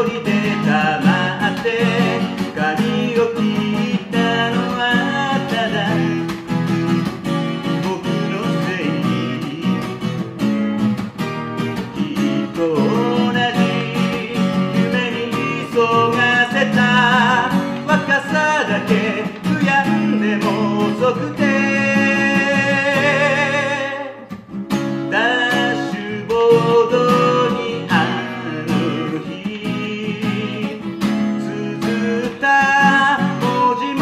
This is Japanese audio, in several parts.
りで溜まって髪を切ったのはただ僕のせい。きっと同じ夢に急がせた若さだけ悔やんでも遅くてダッシュボードにあの日綴った文字も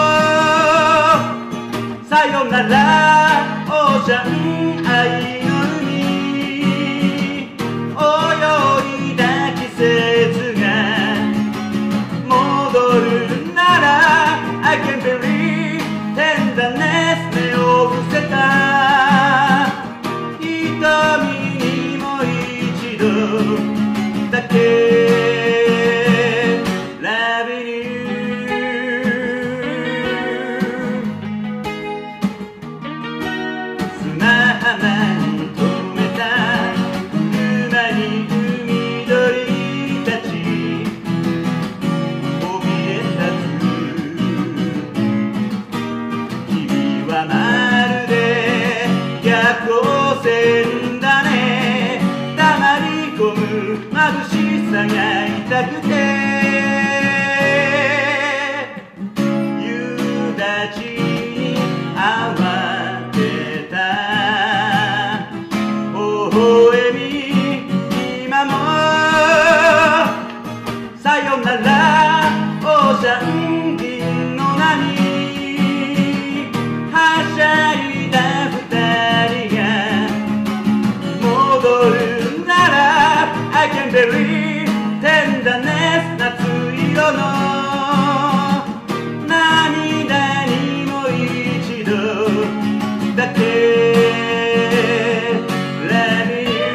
さよならオーシャン愛の海泳いだ季節が戻るなら I can believe tenderness 目を伏せた瞳にもう一度だけ Loving you 砂浜に止めた車に海鳥たち怯え立つ君はまるで逆光線だね黙り込む眩しさが痛くて夕立に慌てた微笑み今もさよならオーシャン銀の波はしゃいだ二人が戻るなら I can believe tenderness 夏色の涙にもう一度だけ Loving you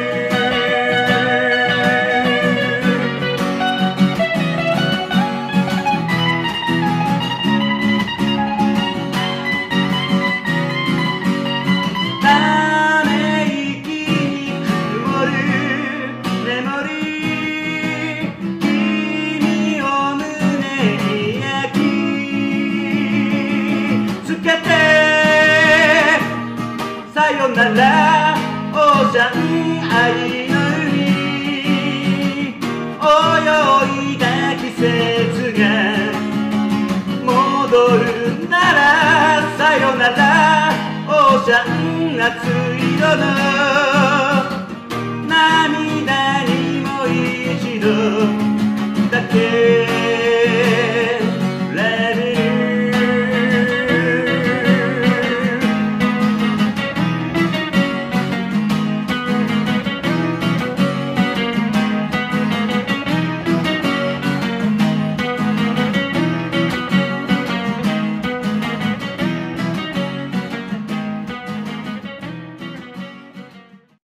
ため息に曇るメモリー君を胸に焼き付けてさよならオーシャン愛の海泳いだ季節が戻るならさよならオーシャン夏色の涙にもう一度だけ